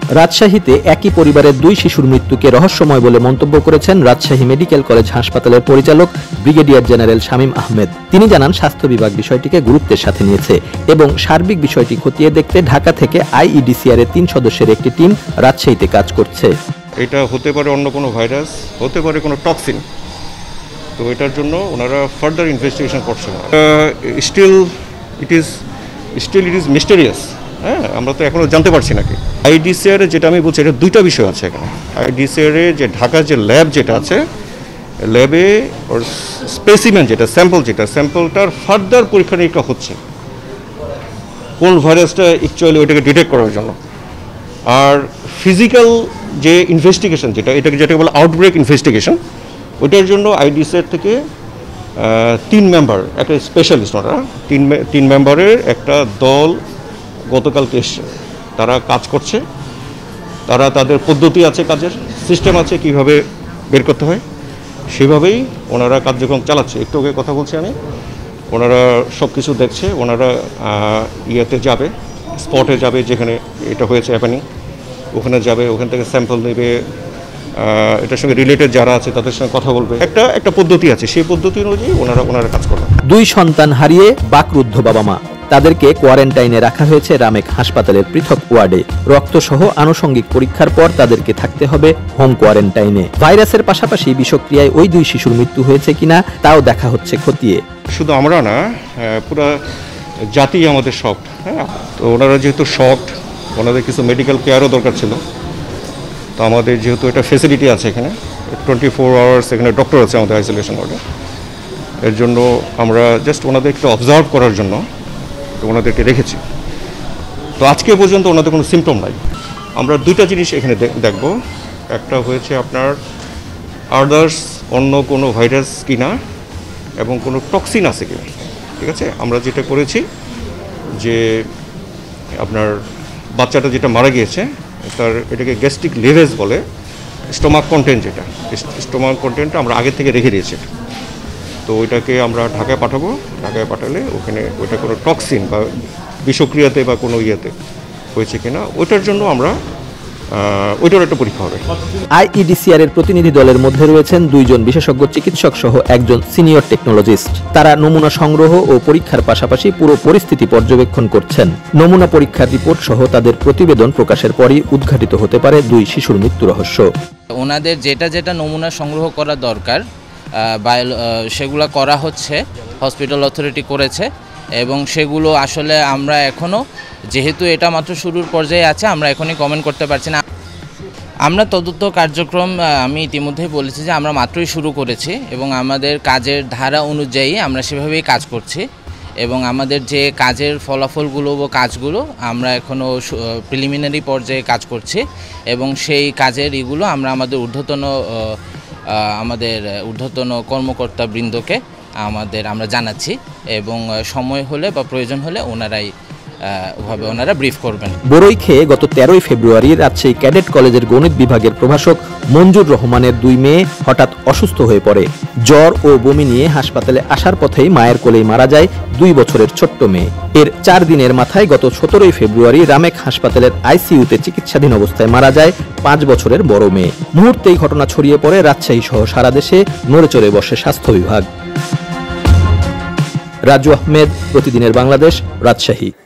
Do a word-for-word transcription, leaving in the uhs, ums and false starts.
রাজশাহীতে একই পরিবারের দুই শিশুর মৃত্যুকে রহস্যময় বলে মন্তব্য করেছেন রাজশাহী মেডিকেল কলেজ হাসপাতালের পরিচালক ব্রিগেডিয়ার জেনারেল শামীম আহমেদ। তিনি জানান, স্বাস্থ্য বিভাগ বিষয়টিকে গুরুত্বের সাথে নিয়েছে এবং সার্বিক বিষয়টি খতিয়ে দেখতে ঢাকা থেকে আইইডিসিআর এর তিন সদস্যের একটি টিম রাজশাহীতে কাজ করছে। এটা হতে পারে অন্য কোনো ভাইরাস, হতে পারে কোনো টক্সিন, তো এটার জন্য ওনারা ফার্দার ইনভেস্টিগেশন করছে। Still it is still it is mysterious. হ্যাঁ, আমরা তো এখনো জানতে পারছি নাকি। আইডিসিআর যেটা আমি বলছি, এটা দুইটা বিষয় আছে এখানে। আইডিসিআর যে ঢাকার যে ল্যাব যেটা আছে, ল্যাবে ওর স্পেসিমেন যেটা স্যাম্পল যেটা স্যাম্পলটার ফার্দার পরীক্ষা নিরীক্ষা হচ্ছে কোন ভাইরাসটা অ্যাকচুয়ালি ওইটাকে ডিটেক্ট করার জন্য। আর ফিজিক্যাল যে ইনভেস্টিগেশন যেটা এটাকে যেটাকে বলে আউটব্রেক ইনভেস্টিগেশন, ওইটার জন্য আইডিসিআর থেকে তিন মেম্বার, একটা স্পেশালিস্ট, ওরা তিন তিন মেম্বারের একটা দল গতকালকে এসছে। তারা কাজ করছে, তারা তাদের পদ্ধতি আছে, কাজের সিস্টেম আছে, কিভাবে বের করতে হয় সেভাবেই ওনারা কার্যক্রম চালাচ্ছে। একটু আগে কথা বলছি আমি, ওনারা সব কিছু দেখছে। ওনারা ইয়েতে যাবে, স্পটে যাবে যেখানে এটা হয়েছে হ্যাপেনিং, ওখানে যাবে, ওখান থেকে স্যাম্পল নেবে, এটার সঙ্গে রিলেটেড যারা আছে তাদের সঙ্গে কথা বলবে। একটা একটা পদ্ধতি আছে, সেই পদ্ধতি অনুযায়ী ওনারা ওনারা কাজ করবে। দুই সন্তান হারিয়ে বাকরুদ্ধ বাবা মা, তাদেরকে কোয়ারেন্টাইনে রাখা হয়েছে রামেক হাসপাতালের পৃথক ওয়ার্ডে। রক্তসহ আনুষঙ্গিক পরীক্ষার পর তাদেরকে থাকতে হবে হোম কোয়ারেন্টাইনে। ভাইরাসের পাশাপাশি বিষক্রিয়ায় ওই দুই শিশুর মৃত্যু হয়েছে কিনা তাও দেখা হচ্ছে খতিয়ে। শুধু আমরা না, পুরো জাতি আমাদের শকড। হ্যাঁ, তো ওনারা যেহেতু শকড, ওনাদের কিছু মেডিকেল কেয়ারও দরকার ছিল। তো আমাদের যেহেতু এটা ফেসিলিটি আছে এখানে, টোয়েন্টি ফোর আওয়ার্স এখানে ডক্টর আছে আমাদের আইসোলেশন ওয়ার্ডে, এর জন্য আমরা জাস্ট ওনাদের একটু অবজার্ভ করার জন্য ওনাদেরকে রেখেছি। তো আজকে পর্যন্ত ওনাদের কোনো সিমটম নাই। আমরা দুইটা জিনিস এখানে দেখব, একটা হয়েছে আপনার আদার্স অন্য কোনো ভাইরাস কিনা এবং কোনো টক্সিন আছে কিনা। ঠিক আছে, আমরা যেটা করেছি যে আপনার বাচ্চাটা যেটা মারা গিয়েছে তার এটাকে গ্যাস্ট্রিক লেভেজ বলে, স্টোমাক কন্টেন্ট, যেটা স্টোমাক কন্টেন্টটা আমরা আগে থেকে রেখে দিয়েছি। তো ওইটাকে আমরা ঢাকায় পাঠাবো। ঢাকায় পাঠালে ওখানে ওইটা কোনো টক্সিন বা বিষক্রিয়াতে বা কোনো ইয়েতে হয়েছে কিনা ওইটার জন্য আমরা ওইটার একটা পরীক্ষা হবে। আইইডিসিআর এর প্রতিনিধি দলের মধ্যে রয়েছেন দুইজন বিশেষজ্ঞ চিকিৎসক সহ একজন সিনিয়র টেকনোলজিস্ট। তারা নমুনা সংগ্রহ ও পরীক্ষার পাশাপাশি পুরো পরিস্থিতি পর্যবেক্ষণ করছেন। নমুনা পরীক্ষার রিপোর্ট সহ তাদের প্রতিবেদন প্রকাশের পরই উদ্ঘাটিত হতে পারে দুই শিশুর মৃত্যু রহস্য। ওনাদের যেটা যেটা নমুনা সংগ্রহ করা দরকার সেগুলো করা হচ্ছে, হসপিটাল অথরিটি করেছে, এবং সেগুলো আসলে আমরা এখনও, যেহেতু এটা মাত্র শুরুর পর্যায়ে আছে, আমরা এখনই কমেন্ট করতে পারছি না। আমরা তদন্ত কার্যক্রম আমি ইতিমধ্যেই বলেছি যে আমরা মাত্রই শুরু করেছি এবং আমাদের কাজের ধারা অনুযায়ী আমরা সেভাবেই কাজ করছি এবং আমাদের যে কাজের ফলাফলগুলো বা কাজগুলো আমরা এখনও প্রিলিমিনারি পর্যায়ে কাজ করছি এবং সেই কাজের এগুলো আমরা আমাদের ঊর্ধ্বতন আমাদের ঊর্ধ্বতন কর্মকর্তা বৃন্দকে আমাদের আমরা জানাচ্ছি এবং সময় হলে বা প্রয়োজন হলে ওনারাই ওভাবে ওনারা ব্রিফ করবেন। বরই খেয়ে গত তেরোই ফেব্রুয়ারি রাজশাহী ক্যাডেট কলেজের গণিত বিভাগের প্রভাষক মঞ্জুর রহমানের দুই মেয়ে হঠাৎ অসুস্থ হয়ে পড়ে। জ্বর ও বমি নিয়ে হাসপাতালে আসার পথেই মায়ের কোলেই মারা যায় দুই বছরের ছোট্ট মেয়ে। এর চার দিনের মাথায় গত সতেরোই ফেব্রুয়ারি রামেক হাসপাতালের আইসিইউতে চিকিৎসাধীন অবস্থায় মারা যায় পাঁচ বছরের বড় মেয়ে। মুহূর্তেই ঘটনা ছড়িয়ে পড়ে রাজশাহী সহ সারা দেশে, নড়ে চড়ে বসে স্বাস্থ্য বিভাগ। রাজু আহমেদ, প্রতিদিনের বাংলাদেশ, রাজশাহী।